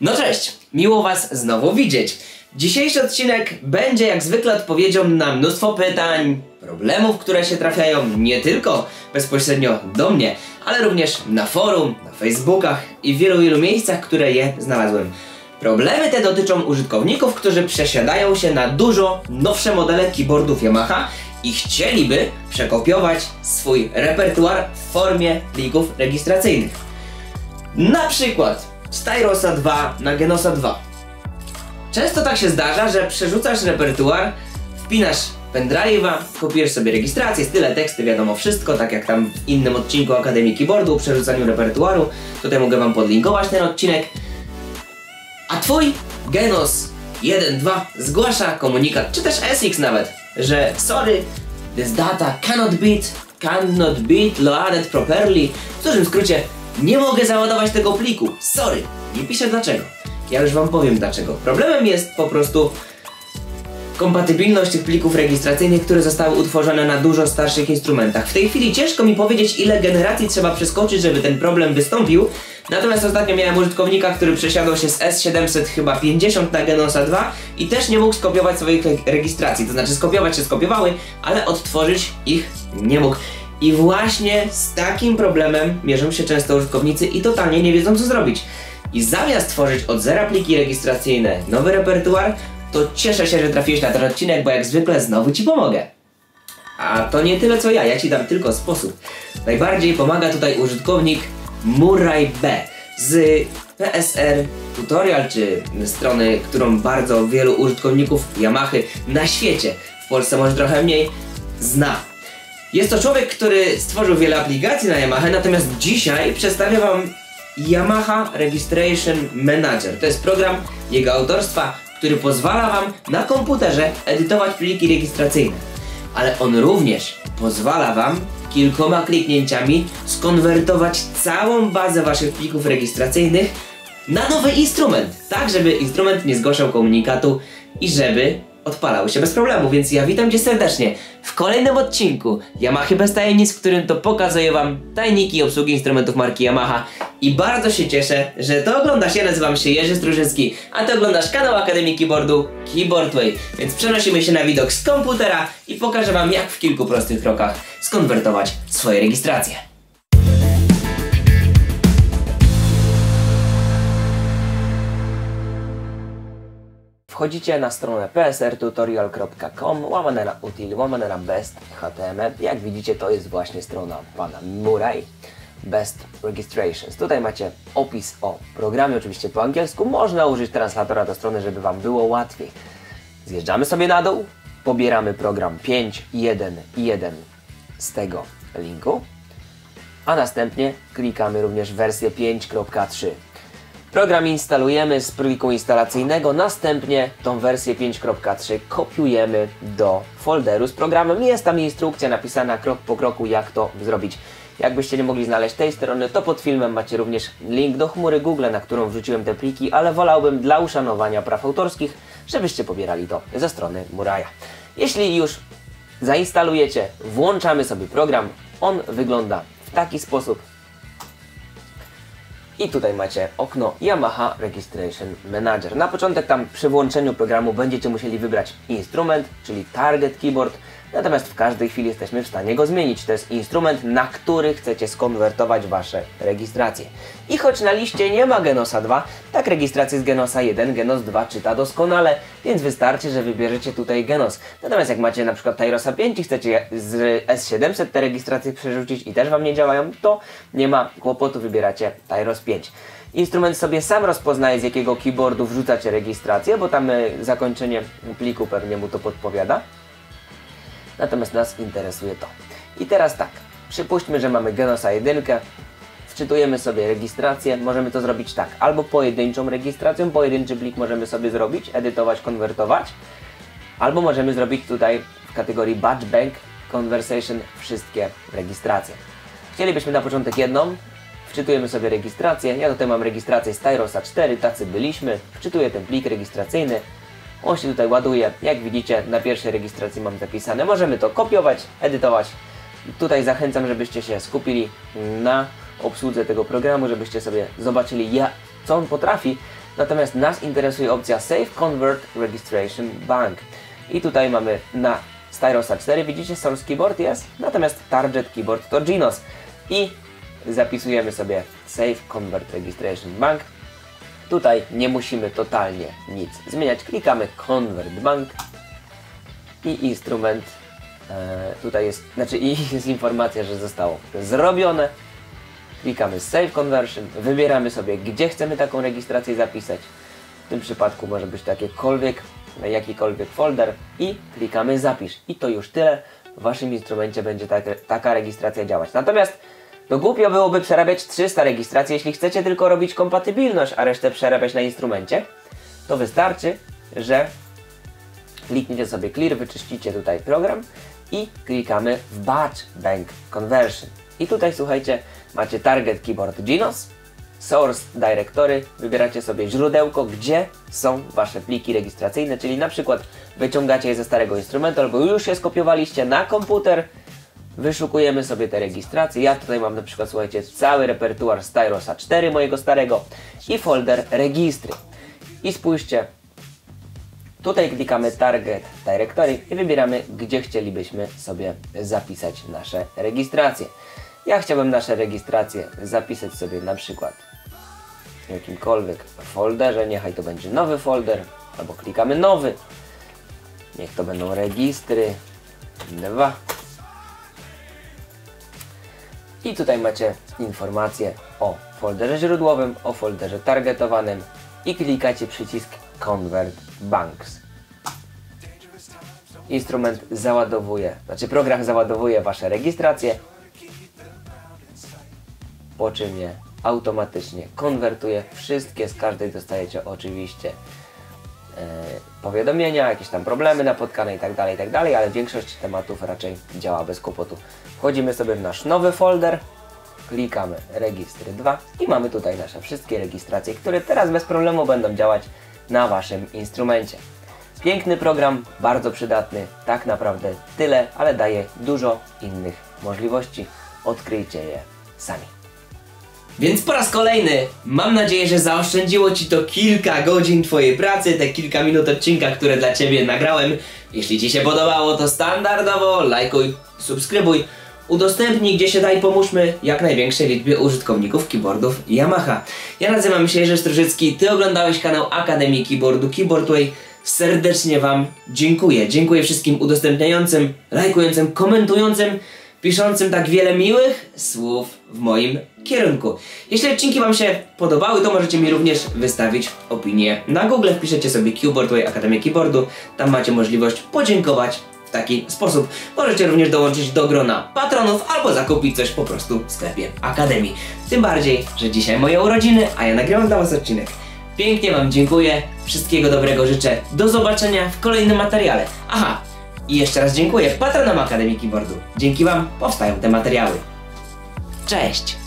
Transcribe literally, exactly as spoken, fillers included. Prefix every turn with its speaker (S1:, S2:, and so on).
S1: No cześć, miło was znowu widzieć. Dzisiejszy odcinek będzie jak zwykle odpowiedzią na mnóstwo pytań, problemów, które się trafiają nie tylko bezpośrednio do mnie, ale również na forum, na Facebookach i w wielu, wielu miejscach, które je znalazłem. Problemy te dotyczą użytkowników, którzy przesiadają się na dużo nowsze modele keyboardów Yamaha i chcieliby przekopiować swój repertuar w formie plików rejestracyjnych. Na przykład z Tyrosa dwa na Genosa dwa. Często tak się zdarza, że przerzucasz repertuar, wpinasz pendrive'a, kopiujesz sobie rejestrację, style, teksty, wiadomo wszystko, tak jak tam w innym odcinku Akademii Keyboardu o przerzucaniu repertuaru. Tutaj mogę wam podlinkować ten odcinek. A twój Genos jeden dwa zgłasza komunikat, czy też S X nawet, że sorry, this data cannot be, cannot be loaded properly. W dużym skrócie, nie mogę załadować tego pliku. Sorry, nie piszę dlaczego. Ja już wam powiem dlaczego. Problemem jest po prostu kompatybilność tych plików rejestracyjnych, które zostały utworzone na dużo starszych instrumentach. W tej chwili ciężko mi powiedzieć, ile generacji trzeba przeskoczyć, żeby ten problem wystąpił. Natomiast ostatnio miałem użytkownika, który przesiadał się z S siedemset chyba pięćdziesiąt na Genosa dwa i też nie mógł skopiować swoich rejestracji. To znaczy skopiować się skopiowały, ale odtworzyć ich nie mógł. I właśnie z takim problemem mierzą się często użytkownicy i totalnie nie wiedzą, co zrobić. I zamiast tworzyć od zera pliki rejestracyjne, nowy repertuar, to cieszę się, że trafiłeś na ten odcinek, bo jak zwykle znowu ci pomogę. A to nie tyle co ja, ja ci dam tylko sposób. Najbardziej pomaga tutaj użytkownik Murray B z P S R Tutorial, czy strony, którą bardzo wielu użytkowników Yamahy na świecie, w Polsce może trochę mniej, zna. Jest to człowiek, który stworzył wiele aplikacji na Yamaha, natomiast dzisiaj przedstawię wam Yamaha Registration Manager. To jest program jego autorstwa, który pozwala wam na komputerze edytować pliki rejestracyjne. Ale on również pozwala wam kilkoma kliknięciami skonwertować całą bazę waszych plików rejestracyjnych na nowy instrument, tak żeby instrument nie zgłaszał komunikatu i żeby odpalały się bez problemu. Więc ja witam cię serdecznie w kolejnym odcinku Yamahy bez tajemnic, w którym to pokazuję wam tajniki obsługi instrumentów marki Yamaha i bardzo się cieszę, że to oglądasz. Ja nazywam się Jerzy Strużycki, a ty oglądasz kanał Akademii Keyboardu Keyboardway, więc przenosimy się na widok z komputera i pokażę wam, jak w kilku prostych krokach skonwertować swoje rejestracje. Wchodzicie na stronę p s r tutorial kropka com, łamane na util, łamane na best H T M L. Jak widzicie, to jest właśnie strona pana Murray, Best Registrations. Tutaj macie opis o programie, oczywiście po angielsku. Można użyć translatora do strony, żeby wam było łatwiej. Zjeżdżamy sobie na dół, pobieramy program pięć jeden jeden z tego linku, a następnie klikamy również wersję pięć kropka trzy. Program instalujemy z pliku instalacyjnego, następnie tą wersję pięć kropka trzy kopiujemy do folderu z programem. Jest tam instrukcja napisana krok po kroku, jak to zrobić. Jakbyście nie mogli znaleźć tej strony, to pod filmem macie również link do chmury Google, na którą wrzuciłem te pliki, ale wolałbym dla uszanowania praw autorskich, żebyście pobierali to ze strony Murraya. Jeśli już zainstalujecie, włączamy sobie program. On wygląda w taki sposób. I tutaj macie okno Yamaha Registration Manager. Na początek tam przy włączeniu programu będziecie musieli wybrać instrument, czyli Target Keyboard. Natomiast w każdej chwili jesteśmy w stanie go zmienić. To jest instrument, na który chcecie skonwertować wasze rejestracje. I choć na liście nie ma Genosa dwa, tak rejestrację z Genosa jeden, Genos dwa czyta doskonale, więc wystarczy, że wybierzecie tutaj Genos. Natomiast jak macie na przykład Tyrosa pięć i chcecie z S siedemset te rejestracje przerzucić i też wam nie działają, to nie ma kłopotu, wybieracie Tyros pięć. Instrument sobie sam rozpoznaje, z jakiego keyboardu wrzucacie rejestrację, bo tam y, zakończenie pliku pewnie mu to podpowiada. Natomiast nas interesuje to. I teraz tak, przypuśćmy, że mamy Genosa jeden, wczytujemy sobie rejestrację, możemy to zrobić tak, albo pojedynczą rejestracją, pojedynczy plik możemy sobie zrobić, edytować, konwertować, albo możemy zrobić tutaj w kategorii Batch Bank Conversation wszystkie rejestracje. Chcielibyśmy na początek jedną, wczytujemy sobie rejestrację, ja tutaj mam rejestrację z Tyrosa cztery, tacy byliśmy, wczytuję ten plik rejestracyjny. On się tutaj ładuje, jak widzicie na pierwszej rejestracji mam zapisane. Możemy to kopiować, edytować. Tutaj zachęcam, żebyście się skupili na obsłudze tego programu, żebyście sobie zobaczyli, ja, co on potrafi. Natomiast nas interesuje opcja Save Convert Registration Bank. I tutaj mamy na Styrosa cztery, widzicie Source Keyboard jest, natomiast Target Keyboard to Genos. I zapisujemy sobie Save Convert Registration Bank. Tutaj nie musimy totalnie nic zmieniać. Klikamy Convert Bank i instrument, e, tutaj jest, znaczy i jest informacja, że zostało zrobione. Klikamy Save Conversion, wybieramy sobie, gdzie chcemy taką rejestrację zapisać. W tym przypadku może być takiekolwiek, jakikolwiek folder i klikamy Zapisz. I to już tyle. W Waszym instrumencie będzie tak, taka rejestracja działać. Natomiast to głupio byłoby przerabiać trzysta rejestracji, jeśli chcecie tylko robić kompatybilność, a resztę przerabiać na instrumencie. To wystarczy, że klikniecie sobie Clear, wyczyścicie tutaj program i klikamy w Batch Bank Conversion. I tutaj słuchajcie, macie Target Keyboard Genos, Source Directory, wybieracie sobie źródełko, gdzie są Wasze pliki rejestracyjne, czyli na przykład wyciągacie je ze starego instrumentu albo już je skopiowaliście na komputer, wyszukujemy sobie te rejestracje. Ja tutaj mam na przykład, słuchajcie, cały repertuar Styrosa cztery mojego starego i folder registry. I spójrzcie, tutaj klikamy Target Directory i wybieramy, gdzie chcielibyśmy sobie zapisać nasze rejestracje. Ja chciałbym nasze rejestracje zapisać sobie na przykład w jakimkolwiek folderze, niechaj to będzie nowy folder, albo klikamy nowy, niech to będą registry dwa. I tutaj macie informacje o folderze źródłowym, o folderze targetowanym i klikacie przycisk Convert Banks. Instrument załadowuje, znaczy program załadowuje Wasze rejestracje, po czym je automatycznie konwertuje. Wszystkie, z każdej dostajecie oczywiście e, powiadomienia, jakieś tam problemy napotkane itd., itd., ale większość tematów raczej działa bez kłopotu. Wchodzimy sobie w nasz nowy folder, klikamy Registry dwa i mamy tutaj nasze wszystkie rejestracje, które teraz bez problemu będą działać na Waszym instrumencie. Piękny program, bardzo przydatny, tak naprawdę tyle, ale daje dużo innych możliwości. Odkryjcie je sami. Więc po raz kolejny mam nadzieję, że zaoszczędziło Ci to kilka godzin Twojej pracy, te kilka minut odcinka, które dla Ciebie nagrałem. Jeśli Ci się podobało, to standardowo lajkuj, subskrybuj, udostępnij gdzie się da i pomóżmy jak największej liczbie użytkowników keyboardów Yamaha. Ja nazywam się Jerzy Strużycki, Ty oglądałeś kanał Akademii Keyboardu Keyboardway. Serdecznie Wam dziękuję. Dziękuję wszystkim udostępniającym, lajkującym, komentującym, piszącym tak wiele miłych słów w moim kierunku. Jeśli odcinki Wam się podobały, to możecie mi również wystawić opinię na Google. Wpiszecie sobie Keyboardway Akademię Keyboardu. Tam macie możliwość podziękować w taki sposób. Możecie również dołączyć do grona patronów albo zakupić coś po prostu w sklepie Akademii. Tym bardziej, że dzisiaj moje urodziny, a ja nagrywam dla Was odcinek. Pięknie Wam dziękuję, wszystkiego dobrego życzę, do zobaczenia w kolejnym materiale. Aha, i jeszcze raz dziękuję patronom Akademii Keyboardu. Dzięki Wam powstają te materiały. Cześć!